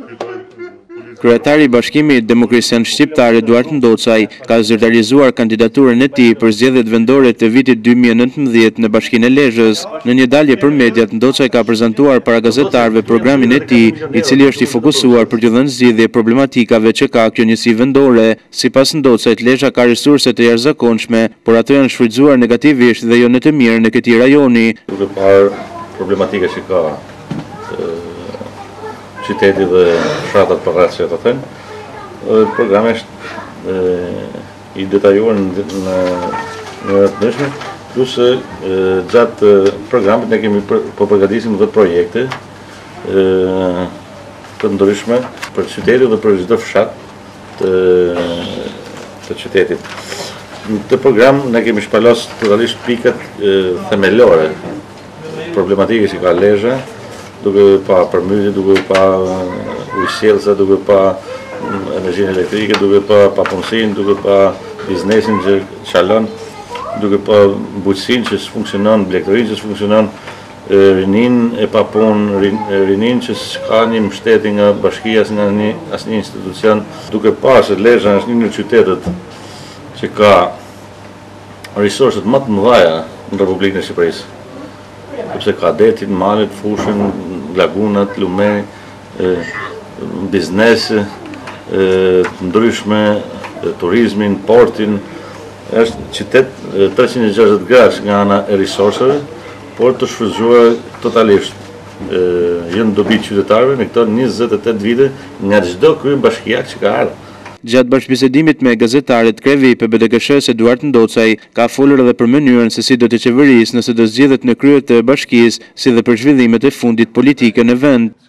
Kryetari I Bashkimit Demokracian Shqiptar Eduard Ndocaj ka zyrtarizuar kandidaturën e tij për zgjedhjet vendore të vitit 2019 në Bashkinë e Lezhës. Në një dalje për mediat, Ndocaj ka prezantuar para gazetarëve programin e tij, I cili është I fokusuar për t'u dhënë zgjidhje problematikave që ka kjo njësi vendore. Sipas Ndocajt, Lezhë ka resurse të jashtëzakonshme, por ato janë shfrytzuar negativisht dhe jo në të mirën e këtij rajoni. Duke parë problematika që ka qyteti dhe fshatat përreth që të thënë, programi është I detajuar në të ndryshme, plus gjatë programit ne kemi përgatisim dhe projekte të ndryshme për qytetit dhe për çdo fshat të qytetit. Në këtë program ne kemi shpalos totalisht pikat themelore, problematikë që ka Lezhë, duke pa përmbytje, duke pa ujësjellësa, duke pa energjinë elektrike, duke pa punësinë, duke pa biznesin që çalon, duke pa bujqësinë që s'funksionon, blegëtorinë që s'funksionon, rininë e pa punë, rininë që s'ka një mbështetje nga bashkia, nga asnjë institucion, duke pa se Lezhë është një nga qytetet që ka resurset më të mëdha në Republikën e Shqipërisë. Sepse ka detin, malet, fushën, lagunat, lume, biznes, ndryshme, turizmin, portin. Është qytet 360 gradësh nga ana e resurseve, por të shfrytzuar totalisht. Janë dobi qytetarëve në këto 28 vite nga çdo kryebashkiak që ka ardhur. Gjatë bashkëbisedimit me gazetarët, krevi I PBDKSH-s Eduard Ndocaj ka folur edhe për mënyrën se si do të qeverisë nëse do zgjidhet në krye të bashkisë, si dhe për zhvillimet e fundit politike në vend.